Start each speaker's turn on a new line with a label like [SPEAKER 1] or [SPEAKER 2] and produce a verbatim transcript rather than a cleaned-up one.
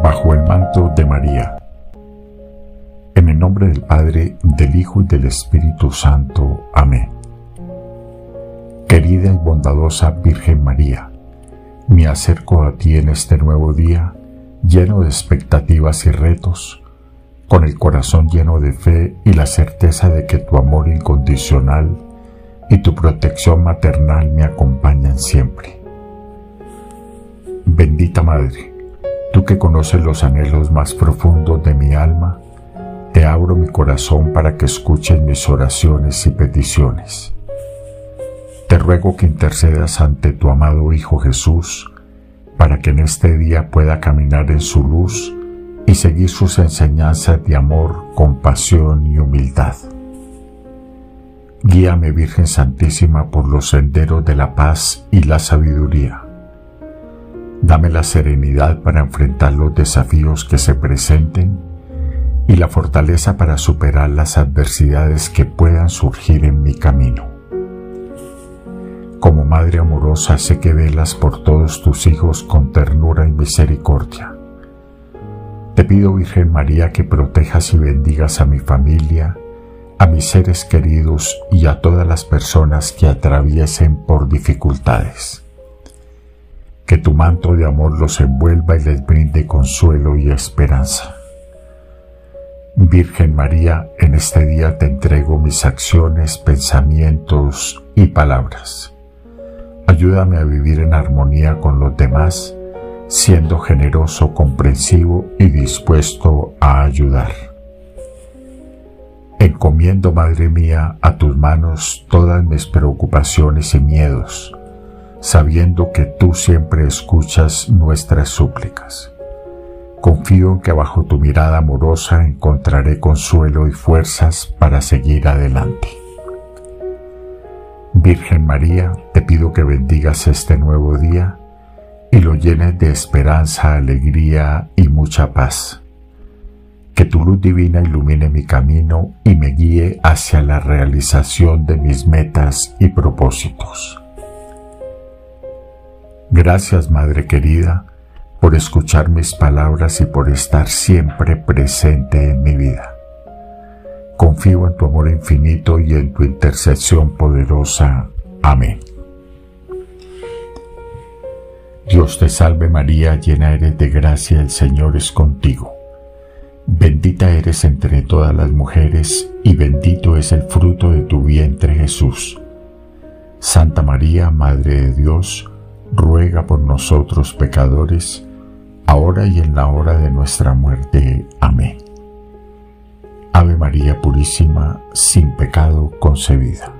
[SPEAKER 1] Bajo el manto de María. En el nombre del Padre, del Hijo y del Espíritu Santo. Amén. Querida y bondadosa Virgen María, me acerco a ti en este nuevo día, lleno de expectativas y retos, con el corazón lleno de fe y la certeza de que tu amor incondicional y tu protección maternal me acompañan siempre. Bendita Madre, tú que conoces los anhelos más profundos de mi alma, te abro mi corazón para que escuches mis oraciones y peticiones. Te ruego que intercedas ante tu amado Hijo Jesús, para que en este día pueda caminar en su luz y seguir sus enseñanzas de amor, compasión y humildad. Guíame, Virgen Santísima, por los senderos de la paz y la sabiduría. Dame la serenidad para enfrentar los desafíos que se presenten y la fortaleza para superar las adversidades que puedan surgir en mi camino. Como Madre amorosa, sé que velas por todos tus hijos con ternura y misericordia. Te pido, Virgen María, que protejas y bendigas a mi familia, a mis seres queridos y a todas las personas que atraviesen por dificultades. Que tu manto de amor los envuelva y les brinde consuelo y esperanza. Virgen María, en este día te entrego mis acciones, pensamientos y palabras. Ayúdame a vivir en armonía con los demás, siendo generoso, comprensivo y dispuesto a ayudar. Encomiendo, Madre mía, a tus manos todas mis preocupaciones y miedos, sabiendo que tú siempre escuchas nuestras súplicas. Confío en que bajo tu mirada amorosa encontraré consuelo y fuerzas para seguir adelante. Virgen María, te pido que bendigas este nuevo día y lo llenes de esperanza, alegría y mucha paz. Que tu luz divina ilumine mi camino y me guíe hacia la realización de mis metas y propósitos. Gracias, Madre querida, por escuchar mis palabras y por estar siempre presente en mi vida. Confío en tu amor infinito y en tu intercesión poderosa. Amén. Dios te salve María, llena eres de gracia, el Señor es contigo. Bendita eres entre todas las mujeres y bendito es el fruto de tu vientre Jesús. Santa María, Madre de Dios, ruega por nosotros pecadores, ahora y en la hora de nuestra muerte. Amén. Ave María Purísima, sin pecado concebida.